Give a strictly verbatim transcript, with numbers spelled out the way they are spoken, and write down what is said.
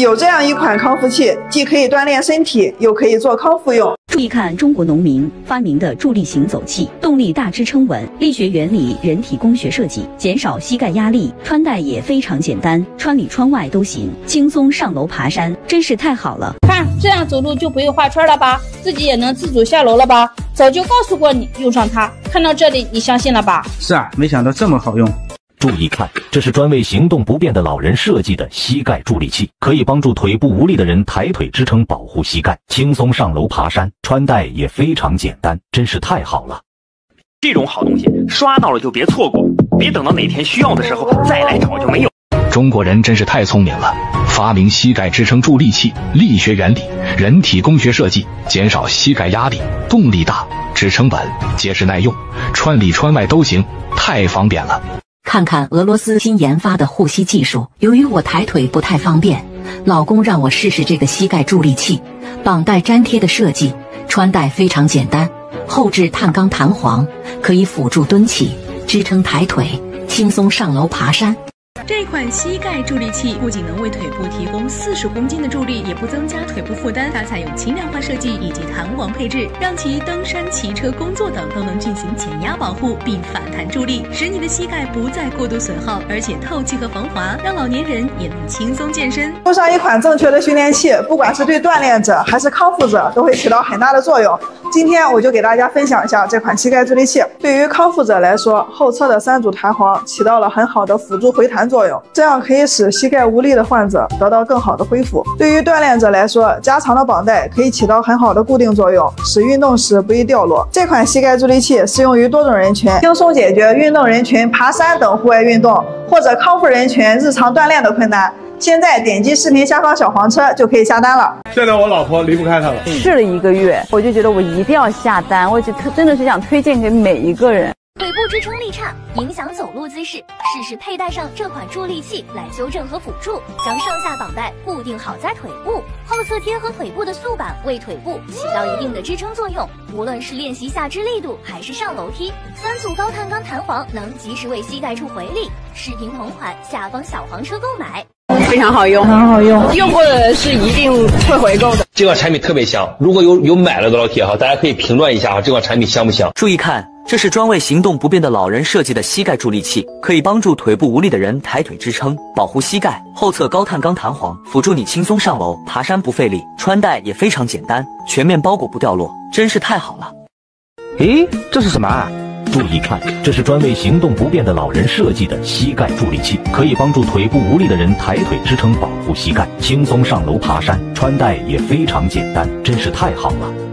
有这样一款康复器，既可以锻炼身体，又可以做康复用。 注意看中国农民发明的助力行走器，动力大，支撑稳，力学原理，人体工学设计，减少膝盖压力，穿戴也非常简单，穿里穿外都行，轻松上楼爬山，真是太好了。 看这样走路就不用画圈了吧，自己也能自主下楼了吧？早就告诉过你用上它，看到这里你相信了吧？ 是啊，没想到这么好用。 注意看，这是专为行动不便的老人设计的膝盖助力器，可以帮助腿部无力的人抬腿支撑，保护膝盖，轻松上楼爬山，穿戴也非常简单，真是太好了。 这种好东西刷到了就别错过，别等到哪天需要的时候再来找就没有。 中国人真是太聪明了，发明膝盖支撑助力器，力学原理，人体工学设计，减少膝盖压力，动力大，支撑稳，结实耐用，穿里穿外都行，太方便了。 看看俄罗斯新研发的护膝技术，由于我抬腿不太方便，老公让我试试这个膝盖助力器，绑带粘贴的设计，穿戴非常简单，后置碳钢弹簧，可以辅助蹲起，支撑抬腿，轻松上楼爬山。 这款膝盖助力器不仅能为腿部提供四十公斤的助力，也不增加腿部负担。它采用轻量化设计以及弹簧配置，让其登山、骑车、工作等都能进行减压保护并反弹助力，使你的膝盖不再过度损耗，而且透气和防滑，让老年人也能轻松健身。 用上一款正确的训练器，不管是对锻炼者还是康复者，都会起到很大的作用。今天我就给大家分享一下这款膝盖助力器。对于康复者来说，后侧的三组弹簧起到了很好的辅助回弹作用，这样可以使膝盖无力的患者得到更好的恢复。对于锻炼者来说，加长的绑带可以起到很好的固定作用，使运动时不易掉落。这款膝盖助力器适用于多种人群，轻松解决运动人群爬山等户外运动，或者康复人群日常锻炼的困难。现在点击视频下方小黄车就可以下单了。 现在我老婆离不开它了， 试了一个月，我就觉得我一定要下单，我就真的是想推荐给每一个人。 腿部支撑力差，影响走路姿势，试试佩戴上这款助力器来纠正和辅助，将上下绑带固定好在腿部，后侧贴合腿部的素板为腿部起到一定的支撑作用。无论是练习下肢力度还是上楼梯，三组高碳钢弹簧能及时为膝盖处回力。视频同款下方小黄车购买。 非常好用，很好用，用过的人是一定会回购的。 这款产品特别香，如果有有买了的老铁哈，大家可以评论一下哈，这款产品香不香？ 注意看，这是专为行动不便的老人设计的膝盖助力器，可以帮助腿部无力的人抬腿支撑，保护膝盖。后侧高碳钢弹簧辅助你轻松上楼爬山不费力，穿戴也非常简单，全面包裹不掉落，真是太好了。 诶，这是什么啊？ 注意看，这是专为行动不便的老人设计的膝盖助力器，可以帮助腿部无力的人抬腿支撑，保护膝盖，轻松上楼爬山，穿戴也非常简单，真是太好了。